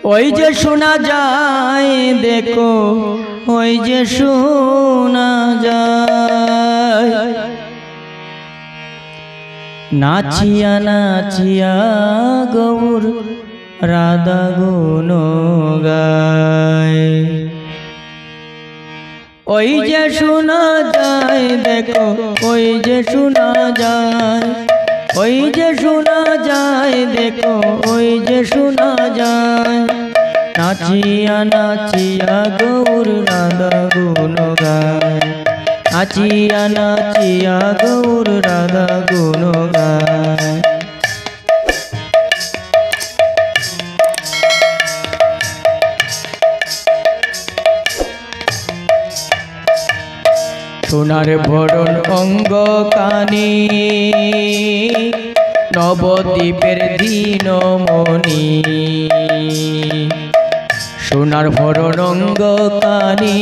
ওই যে শোনা যায় দেখো, ওই যে শোনা যায়, নাচিয়া নাচিয়া গৌর রাধা গুণ গায়। ওই যে শোনা যায় দেখো, ওই যে শোনা যায়, ওই যে শোনা যায় দেখো, ওই যে শোনা যায়, নাচিয়া নাচিয়া গৌর রাধা গুণ গায়, নাচিয়া নাচিয়া গৌর রাধা গুণ গায়। সোনার ভরণ অঙ্গ কানি, নবদ্বীপের দীনমণি, সোনার ভরণ অঙ্গ কানি,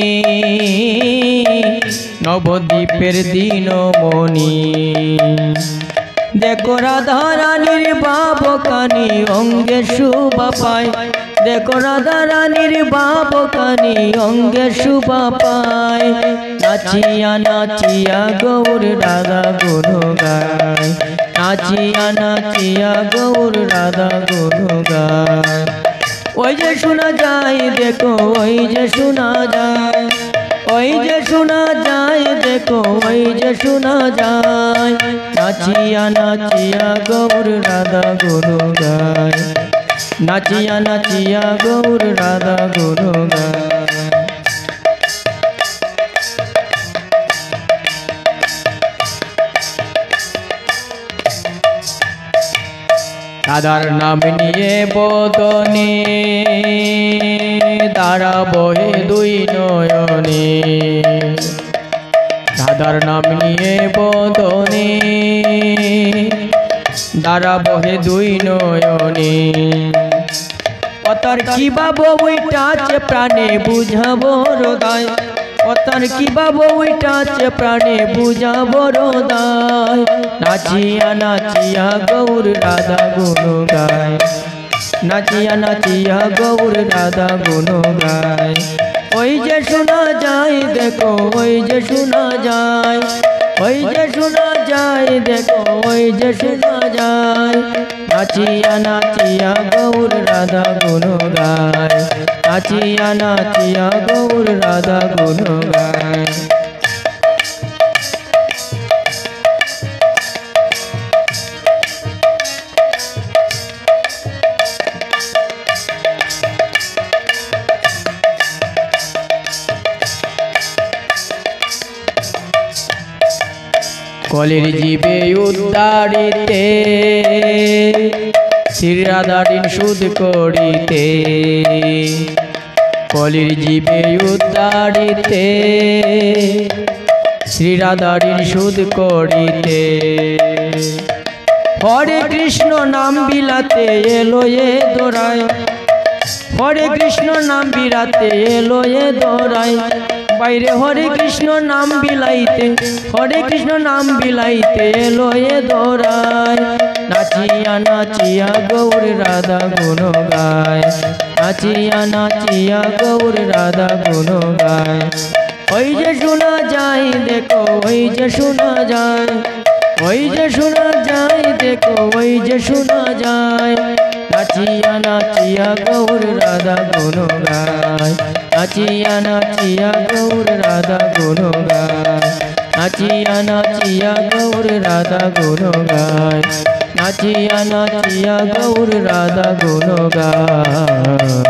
নবদ্বীপের দীনমণি। দেখো রাধা রানীর বাপ কানি অঙ্গে শোভা পায়, দেখো রাধা রানীর বাপ কানি অঙ্গে শোভা পায়, নাচিয়া নাচিয়া গৌর রাধা গুণ গায়, নাচিয়া নাচিয়া গৌর রাধা গুণ গায়। ওই যে শোনা যায় দেখো, ওই যে শোনা যায়, ওই যে শোনা যায় দেখো, ওই যে শোনা যায়, নাচিয়া নাচিয়া গৌর রাধা গুণ গায়, নাচিয়া নাচিয়া গৌর রাধা গুণ গায়। রাধার নাম নিয়ে বদনে, দ্বারা বহে দুই নয়নে, রাধার নাম নিয়ে বদনে, দ্বারা বহে দুই নয়নে। অতার কি বাবু ওইটাছে প্রাণে বুঝাবো হৃদয়, অতার কি বাবু ওইটাছে প্রাণে বুঝাবো হৃদয়, নাচিয়া নাচিয়া গৌর রাধা গুণ গায়, নাচিয়া নাচিয়া গৌর রাধা গুণ গায়। ওই যে শোনা যায় দেখো, ওই যে শোনা যায়, ওই যে শোনা যায় দেখো, ওই যে শোনা যায়, নাচিয়া নাচিয়া গৌর রাধা গুণ গায়, নাচিয়া নাচিয়া গৌর রাধা গুণ গায়। কলির জীবে উদ্ধারিতে, শ্রী রাধা ঋণ শোধ করিতে, কলির জীবে উদ্ধারিতে, শ্রী রাধা ঋণ শোধ করিতে। হরে কৃষ্ণ নাম বিলাতে এলো এ দোরায়, হরে কৃষ্ণ নাম বিলাতে এলো এ দোরায়, বাইরে হরে কৃষ্ণ নাম বিলাইতে, হরে কৃষ্ণ নাম বিলাইতে এলো এ দোরায়, নাচিয়া নাচিয়া গৌর রাধা গুণ গায়, নাচিয়া নাচিয়া গৌর রাধা গুণ গায়। ওই যে শোনা যায় দেখো, ওই যে শোনা যায়, ওই যে শোনা যায় দেখো, ওই যে শোনা যায়, নাচিয়া নাচিয়া গৌর রাধা গুণ গায়, নাচিয়া নাচিয়া গৌর রাধা গুণ গায়, নাচিয়া নাচিয়া গৌর রাধা গুণ গায়, নাচিয়া নাচিয়া গৌর রাধা গুণ গায়।